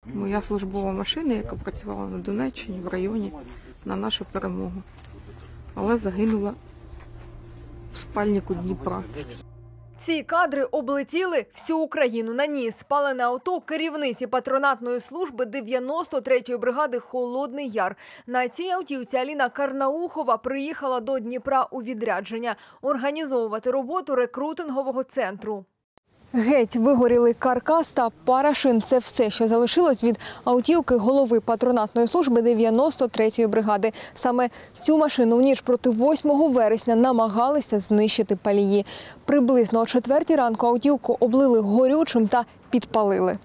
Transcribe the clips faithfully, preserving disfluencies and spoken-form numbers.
Моя службова машина, яка працювала на Донеччині, в районі, на нашу перемогу. Але загинула в спальнику Дніпра. Ці кадри облетіли всю Україну. На ній спалене авто керівниці патронатної служби дев'яносто третьої бригади «Холодний Яр». На цій автівці Аліна Карнаухова приїхала до Дніпра у відрядження – організовувати роботу рекрутингового центру. Геть вигорілий каркас та пара шин – це все, що залишилось від автівки голови патронатної служби дев'яносто третьої бригади. Саме цю машину в ніч проти восьмого вересня намагалися знищити палії. Приблизно о четвертій ранку автівку облили горючим та підпалили.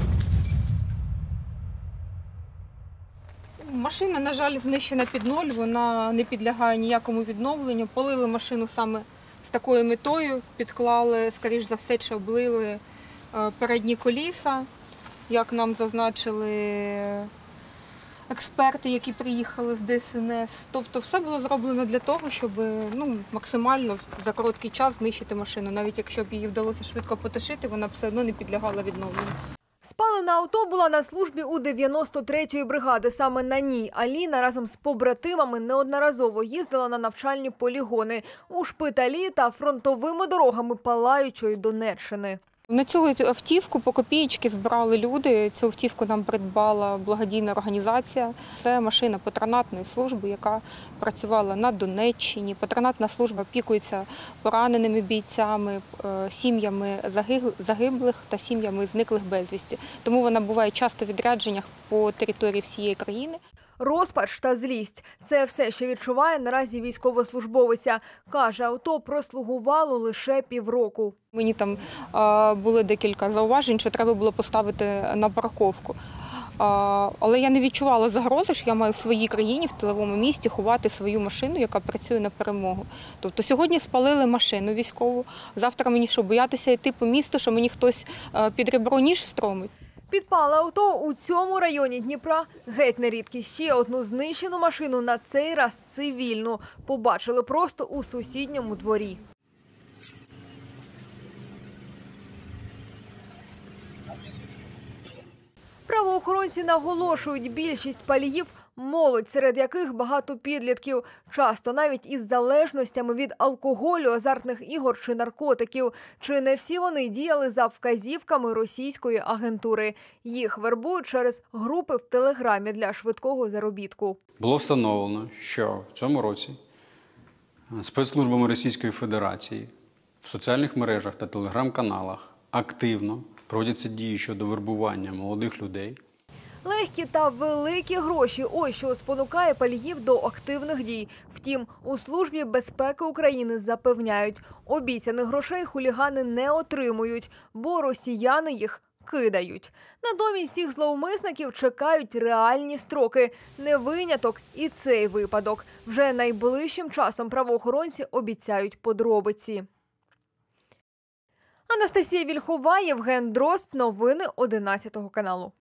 Машина, на жаль, знищена під ноль, вона не підлягає ніякому відновленню. Полили машину саме з такою метою, підклали, скоріш за все, чи облили передні коліса, як нам зазначили експерти, які приїхали з Де Ес Ен Ес. Тобто все було зроблено для того, щоб ну, максимально за короткий час знищити машину. Навіть якщо б її вдалося швидко потушити, вона б все одно не підлягала відновленню. Спалена авто була на службі у дев'яносто третьої бригади. Саме на ній Аліна разом з побратимами неодноразово їздила на навчальні полігони у шпиталі та фронтовими дорогами палаючої Донеччини. На цю автівку по копієчки збирали люди. Цю автівку нам придбала благодійна організація. Це машина патронатної служби, яка працювала на Донеччині. Патронатна служба опікується пораненими бійцями, сім'ями загиблих та сім'ями зниклих безвісті. Тому вона буває часто в відрядженнях по території всієї країни. Розпач та злість – це все, що відчуває наразі військовослужбовиця. Каже, авто прослугувало лише півроку. Мені там а, були декілька зауважень, що треба було поставити на парковку. А, але я не відчувала загрози, що я маю в своїй країні, в тиловому місті, ховати свою машину, яка працює на перемогу. Тобто сьогодні спалили машину військову, завтра мені що, боятися йти по місту, що мені хтось а, під ребро ніж встромить? Підпали авто у цьому районі Дніпра геть не рідкість. Ще одну знищену машину, на цей раз цивільну, побачили просто у сусідньому дворі. Правоохоронці наголошують, більшість паліїв – молодь, серед яких багато підлітків. Часто навіть із залежностями від алкоголю, азартних ігор чи наркотиків. Чи не всі вони діяли за вказівками російської агентури. Їх вербують через групи в Телеграмі для швидкого заробітку. Було встановлено, що в цьому році спецслужбами Російської Федерації в соціальних мережах та телеграм-каналах активно проводяться дії щодо вербування молодих людей. Легкі та великі гроші – ось що спонукає паліїв до активних дій. Втім, у Службі безпеки України запевняють, обіцяних грошей хулігани не отримують, бо росіяни їх кидають. Натомість цих зловмисників чекають реальні строки. Не виняток і цей випадок. Вже найближчим часом правоохоронці обіцяють подробиці. Анастасія Вільхова, Євген Дрозд. Новини одинадцятого каналу.